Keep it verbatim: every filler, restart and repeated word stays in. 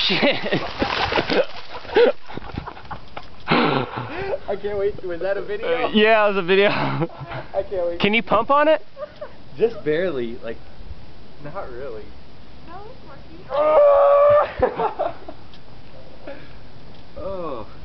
shit! I can't wait. Was that a video? Uh, yeah, it was a video. I can't wait. Can you pump on it? Just barely, like, not really. No, it's working. Oh! Oh.